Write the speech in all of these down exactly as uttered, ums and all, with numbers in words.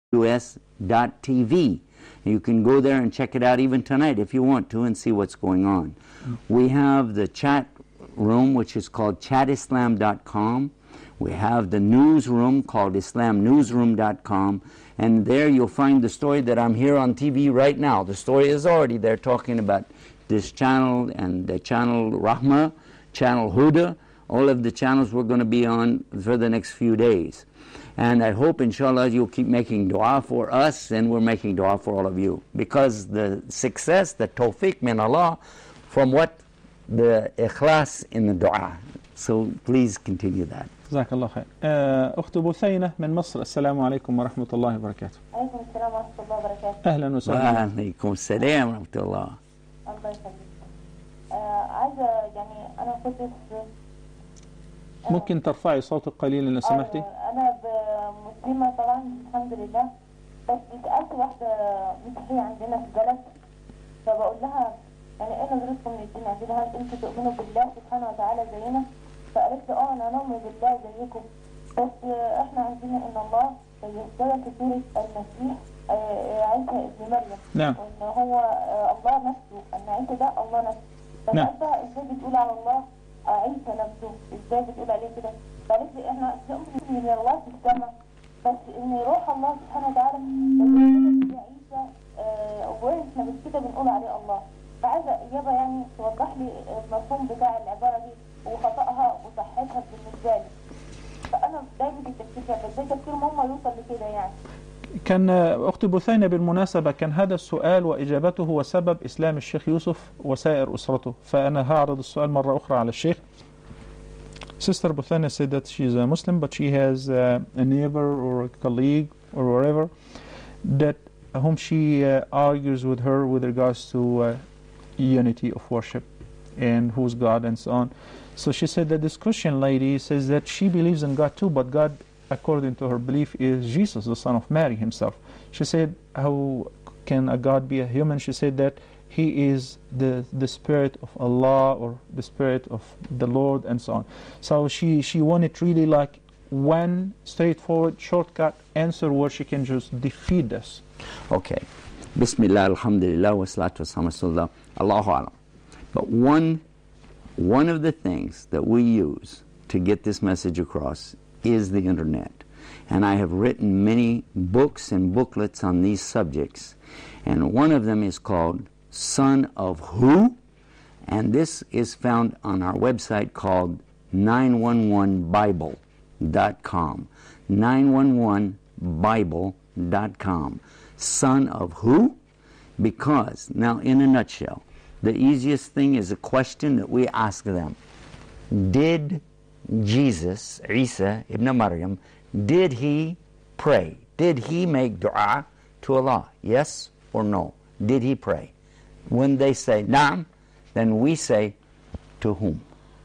U S dot T V. You can go there and check it out even tonight if you want to and see what's going on. Mm. We have the chat room, which is called chat islam dot com. We have the newsroom called islam newsroom dot com, and there you'll find the story that I'm here on T V right now. The story is already there talking about this channel and the channel Rahma, channel Huda, all of the channels we're going to be on for the next few days. And I hope, inshallah, you'll keep making dua for us, and we're making dua for all of you. Because the success, the tawfiq min Allah, from what? The ikhlas in the dua. So please continue that. جزاك الله خير. أخت بثينة من مصر، السلام عليكم ورحمة الله وبركاته. عليكم السلام ورحمة الله وبركاته. أهلا وسهلا. وعليكم السلام ورحمة الله. الله يخليك. عايزة يعني أنا كنت ممكن ترفعي صوتك قليلا لو سمحتي؟ أنا مسلمة طبعا الحمد لله، بس سألت واحدة مسيحية عندنا في البلد، فبقول لها يعني إيه نظرتكم للدين عندنا؟ هل أنتم تؤمنوا بالله سبحانه وتعالى زينا؟ فقالت لي اه انا نؤمن بالله زيكم، بس احنا عندنا ان الله ذكر في سوره المسيح عيسى ابن مريم، نعم، وان هو الله نفسه، ان عيسى ده الله نفسه. نعم. فسألتها ازاي بتقول على الله عيسى نفسه؟ ازاي بتقول عليه كده؟ قالت لي احنا نؤمن من الله في السماء، بس ان روح الله سبحانه وتعالى في عيسى واحنا بس كده بنقول عليه الله. فعايزه اجابه يعني توضح لي المفهوم بتاع العباره دي وخطأها وصحتها بالنسبة لي. فأنا دايما التفكير كده، ازاي تفكير ماما يوصل لكده يعني؟ كان أخت بثينة بالمناسبة كان هذا السؤال وإجابته هو سبب إسلام الشيخ يوسف وسائر أسرته، فأنا هعرض السؤال مرة أخرى على الشيخ. Sister Buthana said that she is a Muslim, but she has uh, a neighbor or a colleague or whatever that whom she uh, argues with her with regards to uh, unity of worship and who's God and so on. So she said that this Christian lady says that she believes in God too, but God, according to her belief, is Jesus, the son of Mary himself. She said, how can a God be a human? She said that he is the the spirit of Allah or the spirit of the Lord and so on. So she, she wanted really like one straightforward, shortcut answer where she can just defeat this. Okay. Bismillah, alhamdulillah, wa salatu wa salam, Allahu alam. But one, one of the things that we use to get this message across is the internet. And I have written many books and booklets on these subjects. And one of them is called Son of Who? And this is found on our website called nine one one bible dot com. nine one one bible dot com. Son of Who? Because, now in a nutshell, the easiest thing is a question that we ask them. Did Jesus, Isa ibn Maryam, did he pray? Did he make dua to Allah? Yes or no? Did he pray? When they say Naam, then we say, to whom?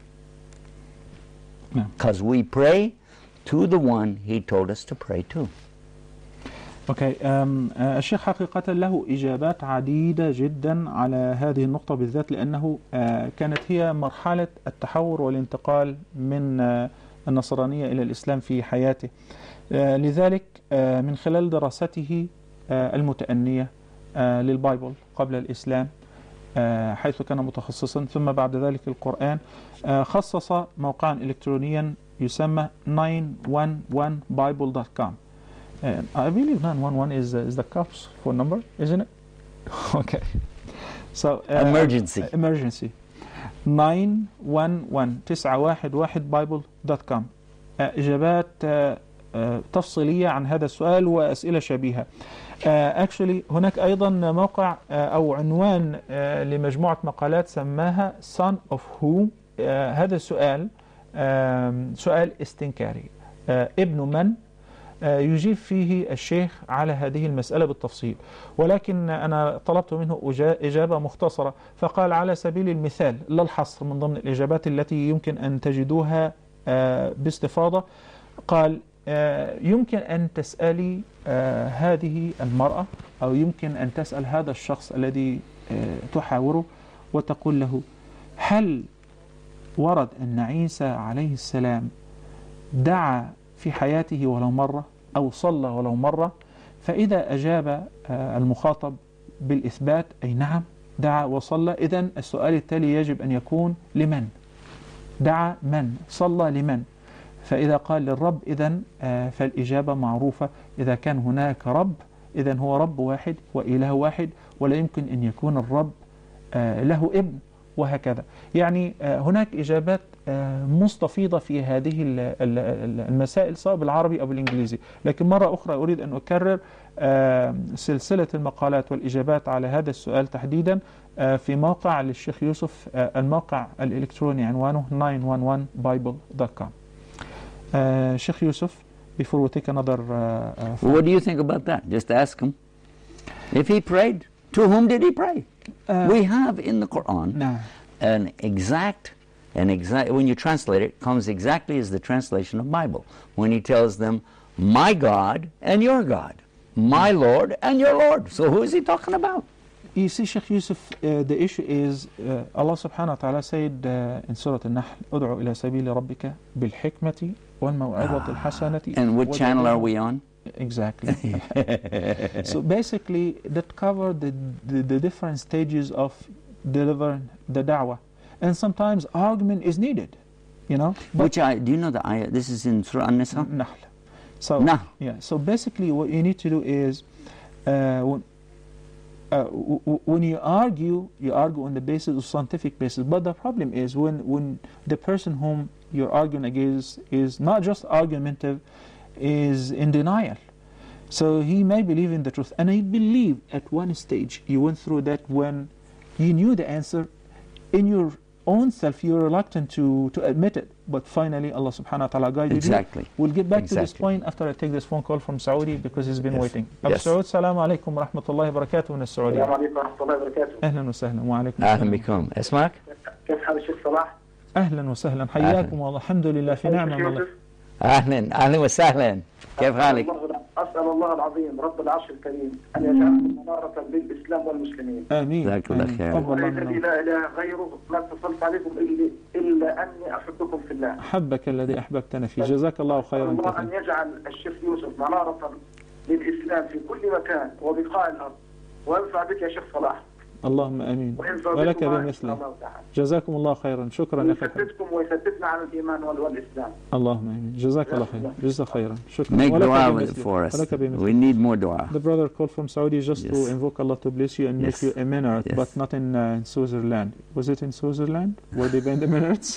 Because we pray to the one he told us to pray to. اوكي الشيخ حقيقة له إجابات عديدة جدا على هذه النقطة بالذات، لأنه كانت هي مرحلة التحور والانتقال من النصرانية إلى الإسلام في حياته. لذلك من خلال دراسته المتأنية للبايبل قبل الإسلام حيث كان متخصصا، ثم بعد ذلك القرآن، خصص موقعا إلكترونيا يسمى nine one one bible dot com. Uh, I believe nine one one is, uh, is the cops phone number, isn't it? Okay. So uh, emergency. Uh, emergency. nine one one تسعة واحد واحد bible dot com. uh, إجابات uh, uh, تفصيلية عن هذا السؤال وأسئلة شبيهة. uh, actually هناك أيضا موقع uh, أو عنوان uh, لمجموعة مقالات سماها Son of Who. uh, هذا السؤال uh, سؤال استنكاري. uh, ابن من؟ يجيب فيه الشيخ على هذه المسألة بالتفصيل، ولكن أنا طلبت منه إجابة مختصرة، فقال على سبيل المثال لا الحصر من ضمن الإجابات التي يمكن أن تجدوها باستفاضة، قال يمكن أن تسألي هذه المرأة أو يمكن أن تسأل هذا الشخص الذي تحاوره وتقول له هل ورد أن عيسى عليه السلام دعا في حياته ولو مرة أو صلى ولو مرة؟ فإذا أجاب المخاطب بالإثبات أي نعم دعا وصلى، إذن السؤال التالي يجب أن يكون لمن؟ دعا من؟ صلى لمن؟ فإذا قال للرب إذن فالإجابة معروفة. إذا كان هناك رب إذن هو رب واحد وإله واحد، ولا يمكن أن يكون الرب له ابن، وهكذا. يعني هناك إجابات مستفيضة في هذه المسائل سواء بالعربي أو بالإنجليزي. لكن مرة أخرى أريد أن أكرر سلسلة المقالات والإجابات على هذا السؤال تحديدا في موقع للشيخ يوسف، الموقع الإلكتروني عنوانه nine one one bible dot com. Uh, Sheikh Yusuf, before we take another... Uh, uh, what do you think about that? Just ask him. If he prayed, to whom did he pray? Uh, we have in the Quran no. an exact, an exact, when you translate it, it comes exactly as the translation of Bible. When he tells them, my God and your God, my Lord and your Lord. So who is he talking about? You see, Sheikh Yusuf, uh, the issue is uh, Allah subhanahu wa ta'ala said uh, in Surah Al-Nahl, أدعو إلى سبيل ربك بالحكمة والموعظة الحسنة. And what channel are we on? Exactly. So basically, that covered the, the, the different stages of delivering the da'wah. And sometimes argument is needed, you know. Which I, do you know the ayah? This is in Surah An-Nisa? Nahl. So, Nahl. Yeah, so basically what you need to do is, uh, when, uh, w w when you argue, you argue on the basis of scientific basis. But the problem is when, when the person whom you're arguing against is not just argumentative, is in denial. So he may believe in the truth. And I believe at one stage you went through that when you knew the answer, in your own self you're reluctant to, to admit it. But finally Allah subhanahu wa ta'ala guided exactly. you. We'll get back exactly. to this point after I take this phone call from Saudi because he's been yes. waiting. Yes. Abu Saud, salamu alaikum wa rahmatullahi wa barakatuh من السعودية. السلام عليكم ورحمة الله وبركاته. أهلا وسهلا. وعليكم أهلا بكم. اسمك؟ كيف حال الشيخ صلاح؟ أهلا وسهلا. حياكم والله. الحمد لله في نعمة والله. أهلا أهلا وسهلا. كيف حالك؟ أسأل الله العظيم رب العرش الكريم أن يجعلكم منارة للإسلام والمسلمين. آمين. جزاك الله خير. الذي لا إله غيره لا اتصلت عليكم إلا إلا أني أحبكم في الله. أحبك الذي أحببتنا فيه. جزاك الله خيرا. الله أن يجعل الشيخ يوسف منارة للإسلام في كل مكان وبقاع الأرض، وينفع بك يا شيخ صلاح. اللهم امين ولك بمثله. جزاكم الله خيرا. شكرا لك. ويثبتكم ويثبتنا على الايمان والاسلام. اللهم امين. جزاك الله خيرا. جزاك خيرا. شكرا. Make dua for us. We need more dua. The brother called from Saudi just yes. to invoke Allah to bless you and yes. make you a minaret, yes. but not in, uh, in Switzerland. Was it in Switzerland where they banned the minarets?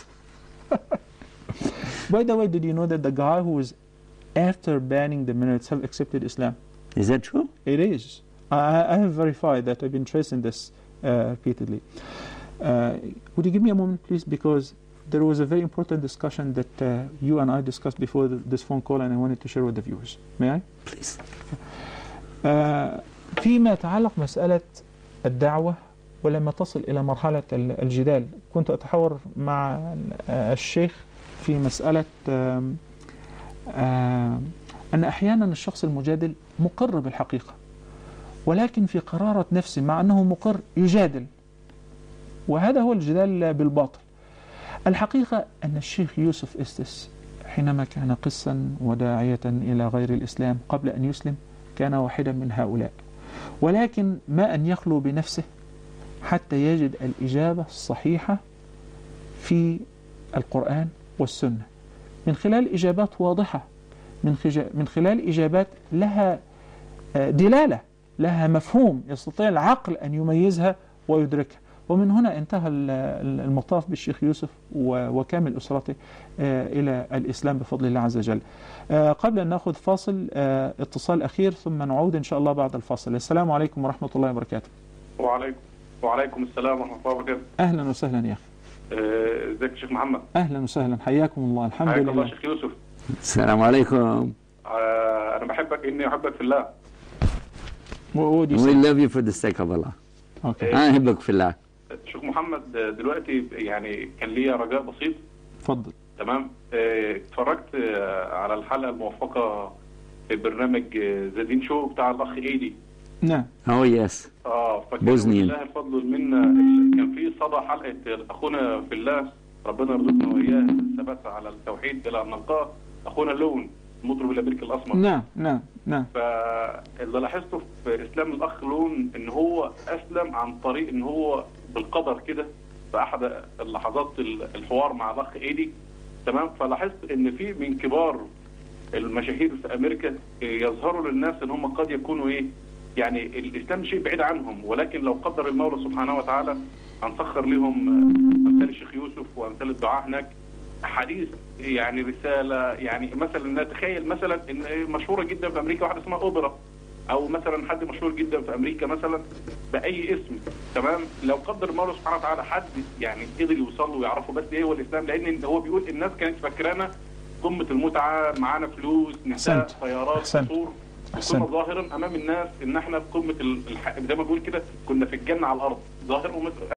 By the way, did you know that the guy who was after banning the minarets have accepted Islam? Is that true? It is. I, I have verified that. I've been tracing this uh, repeatedly. Uh, would you give me a moment, please? Because there was a very important discussion that uh, you and I discussed before the, this phone call, and I wanted to share with the viewers. May I? Please. Uh, فيما يتعلق مسألة الدعوة ولما تصل إلى مرحلة الجدال، كنت أتحاور مع الشيخ في مسألة أن أحيانا الشخص المجادل مقر بالحقيقة، ولكن في قرارة نفسه مع أنه مقر يجادل، وهذا هو الجدال بالباطل. الحقيقة أن الشيخ يوسف إستس حينما كان قسا وداعية إلى غير الإسلام قبل أن يسلم كان واحدا من هؤلاء، ولكن ما أن يخلو بنفسه حتى يجد الإجابة الصحيحة في القرآن والسنة من خلال إجابات واضحة، من خلال إجابات لها دلالة، لها مفهوم يستطيع العقل أن يميزها ويدركها. ومن هنا انتهى المطاف بالشيخ يوسف وكامل أسرته إلى الإسلام بفضل الله عز وجل. قبل أن نأخذ فاصل اتصال أخير ثم نعود إن شاء الله بعد الفاصل. السلام عليكم ورحمة الله وبركاته. وعليكم وعليكم السلام ورحمة الله وبركاته. أهلا وسهلا يا أخي. ازيك يا شيخ محمد؟ أهلا وسهلا، حياكم الله. الحمد لله. لله. الله شيخ يوسف. السلام عليكم. أنا بحبك إني أحبك في الله. We love you for the sake of Allah. Okay. أنا أحبك في الله. شيخ محمد دلوقتي يعني كان ليا رجاء بسيط. اتفضل. تمام. اتفرجت على الحلقة الموفقة في برنامج ذا دين شو بتاع الأخ إيدي. نعم. أوه يس. اه بوزنيين. لله الفضل والمنة. كان في صدى حلقة أخونا في الله ربنا يرزقنا وإياه الثبات على التوحيد إلى أن نلقاه، أخونا لون المطرب الامريكي الاسمر. نعم نعم نعم. فاللي لاحظته في اسلام الاخ لون ان هو اسلم عن طريق ان هو بالقدر كده في احد اللحظات الحوار مع الاخ ايدي، تمام. فلاحظت ان في من كبار المشاهير في امريكا يظهروا للناس ان هم قد يكونوا ايه، يعني الاسلام شيء بعيد عنهم، ولكن لو قدر المولى سبحانه وتعالى هنسخر لهم امثال الشيخ يوسف وامثال الدعاء هناك حديث يعني رساله. يعني مثلا نتخيل مثلا ان مشهوره جدا في امريكا واحده اسمها اوبرا، او مثلا حد مشهور جدا في امريكا مثلا باي اسم، تمام. لو قدر المولى سبحانه وتعالى حد يعني قدر يوصل له ويعرفه بس ايه هو الاسلام، لان هو بيقول الناس كانت فاكرانا قمه المتعه، معانا فلوس، نساء، طيارات، قصور، كنا ظاهرا امام الناس ان احنا في قمه الح... زي ما بقول كده كنا في الجنه على الارض، ظاهر